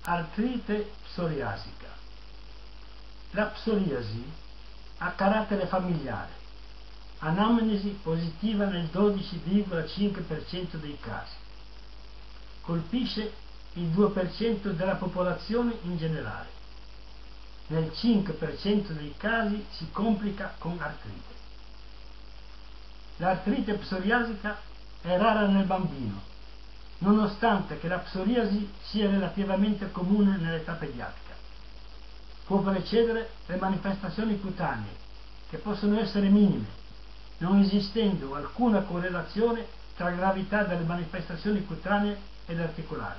Artrite psoriasica. La psoriasi ha carattere familiare, anamnesi positiva nel 12,5% dei casi, colpisce il 2% della popolazione in generale, nel 5% dei casi si complica con artrite. L'artrite psoriasica è rara nel bambino, nonostante che la psoriasi sia relativamente comune nell'età pediatrica. Può precedere le manifestazioni cutanee, che possono essere minime, non esistendo alcuna correlazione tra gravità delle manifestazioni cutanee ed articolari.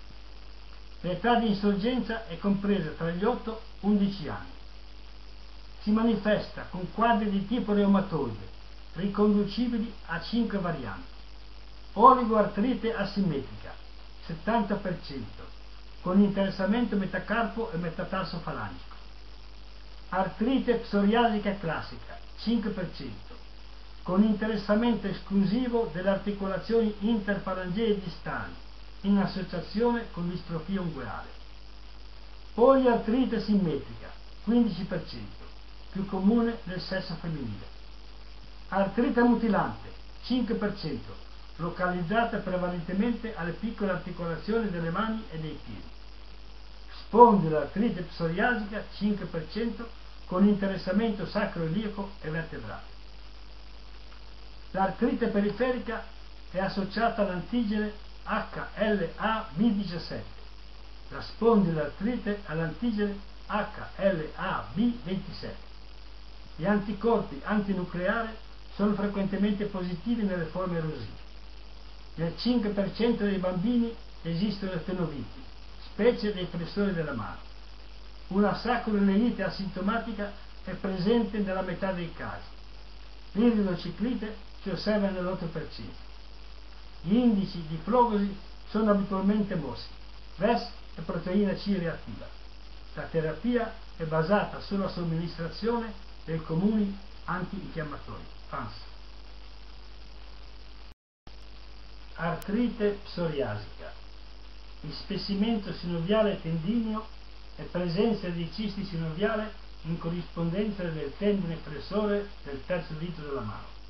L'età di insorgenza è compresa tra gli 8 e 11 anni. Si manifesta con quadri di tipo reumatoide, riconducibili a 5 varianti. Oligoartrite asimmetrica, 70%, con interessamento metacarpo e metatarso falangico. Artrite psoriasica classica, 5%, con interessamento esclusivo delle articolazioni interfalangee distali, in associazione con distrofia ungueale. Poliartrite simmetrica, 15%, più comune nel sesso femminile. Artrite mutilante, 5%, localizzata prevalentemente alle piccole articolazioni delle mani e dei piedi. Spondiloartrite psoriasica, 5%, con interessamento sacroiliaco e vertebrale. L'artrite periferica è associata all'antigene HLA-B17, la spondiloartrite all'antigene HLA-B27. Gli anticorpi antinucleari sono frequentemente positivi nelle forme erosive. Nel 5% dei bambini esistono estenoviti, specie dei flessori della mano. Una sacroileite asintomatica è presente nella metà dei casi. L'iridociclite si osserva nell'8%. Gli indici di flogosi sono abitualmente mossi, VES e proteina C reattiva. La terapia è basata sulla somministrazione dei comuni antinfiammatori, FANS. Artrite psoriasica. Ispessimento sinoviale tendineo e presenza di cisti sinoviale in corrispondenza del tendine flessore del terzo dito della mano.